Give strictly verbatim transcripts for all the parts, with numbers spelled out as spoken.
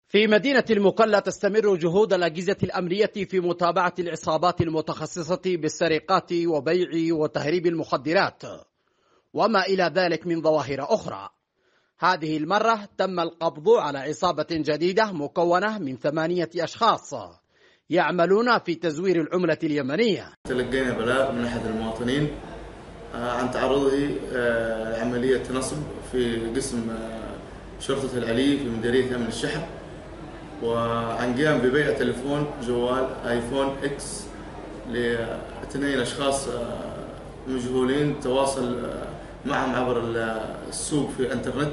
في مدينة المكلا تستمر جهود الأجهزة الأمنية في متابعة العصابات المتخصصة بالسرقات وبيع وتهريب المخدرات وما إلى ذلك من ظواهر أخرى. هذه المرة تم القبض على عصابة جديدة مكونة من ثمانية أشخاص يعملون في تزوير العملة اليمنية. تلقينا بلاغ من أحد المواطنين عن تعرضه لعملية نصب في قسم شرطة العلي في مديرية أمن الشحن، وعن قيام ببيع تليفون جوال آيفون إكس لاثنين أشخاص مجهولين تواصل معهم عبر السوق في الانترنت،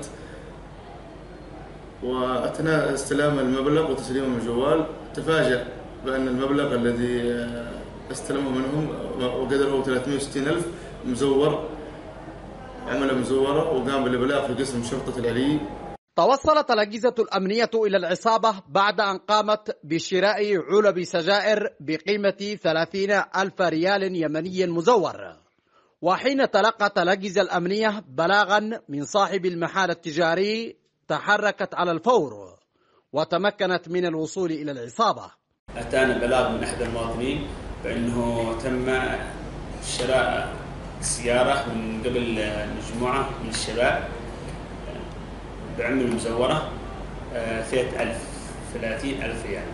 وأثناء استلام المبلغ وتسليمهم الجوال تفاجأ بأن المبلغ الذي استلمه منهم وقدره ثلاثمئة وستين ألف مزور، عملة مزورة، وقام بالإبلاغ في قسم شرطة العلي. توصلت الأجهزة الأمنية إلى العصابة بعد أن قامت بشراء علب سجائر بقيمة ثلاثين ألف ريال يمني مزور، وحين تلقت الأجهزة الأمنية بلاغا من صاحب المحل التجاري تحركت على الفور وتمكنت من الوصول إلى العصابة. أتانا بلاغ من أحد المواطنين بأنه تم شراء سيارة من قبل مجموعة من الشباب بعملة مزورة ثلاثين ألف ثلاثين ألف ريال،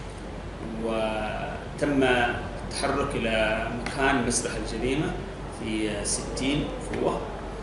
وتم التحرك إلى مكان مسرح الجريمة في ستين فوة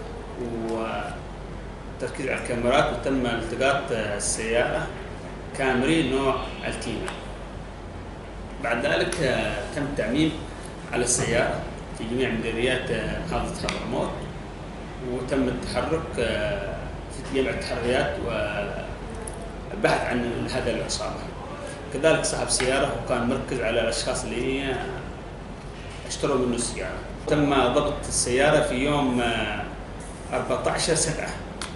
وتركيز على الكاميرات، وتم التقاط السيارة كامري نوع التينا. بعد ذلك تم التعميم على السيارة في جميع مديريات محافظة حضرموت، وتم التحرك في جميع التحريات والبحث عن هذا العصابة. كذلك صاحب السيارة وكان مركز على الأشخاص اللي اشتروا منه السيارة. تم ضبط السيارة في يوم أربعة عشر سبعة،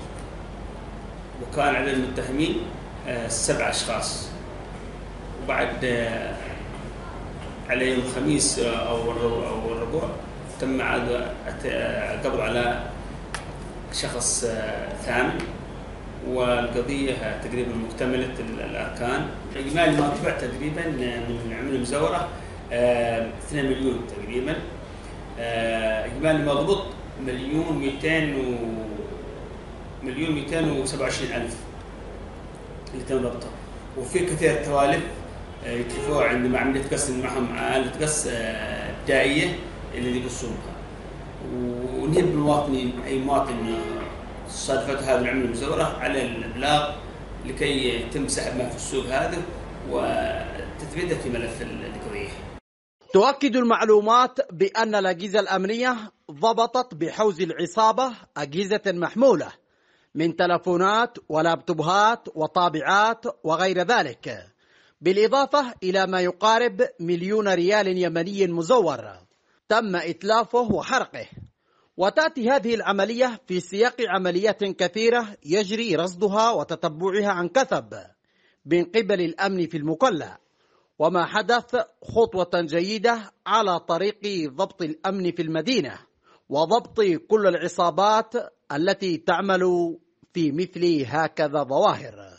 وكان عدد المتهمين سبع أشخاص. وبعد على يوم الخميس أو الربوع تم القبض على شخص ثامن، والقضية تقريبا مكتملة الأركان. إجمالي ما طبع تقريبا من عملة مزورة اثنين مليون تقريبا، إجمالي ما ضبط مليون مئتين و مليون مئتين وسبعة وعشرين ألف اللي تم ضبطه. وفي كثير توالف يكتفوا عندما عملية قص معهم آلة قص دائية اللي يقصون بها. ونهب المواطنين أي مواطن صادفته هذه العملة المزورة على الإبلاغ لكي يتم سحب ما في السوق هذا وتثبيته في ملف القضية. تؤكد المعلومات بأن الأجهزة الأمنية ضبطت بحوز العصابة أجهزة محمولة من تلفونات ولابتوبات وطابعات وغير ذلك، بالإضافة إلى ما يقارب مليون ريال يمني مزور تم إتلافه وحرقه. وتأتي هذه العملية في سياق عمليات كثيرة يجري رصدها وتتبعها عن كثب من قبل الأمن في المكلا، وما حدث خطوة جيدة على طريق ضبط الأمن في المدينة وضبط كل العصابات التي تعمل في مثل هكذا ظواهر.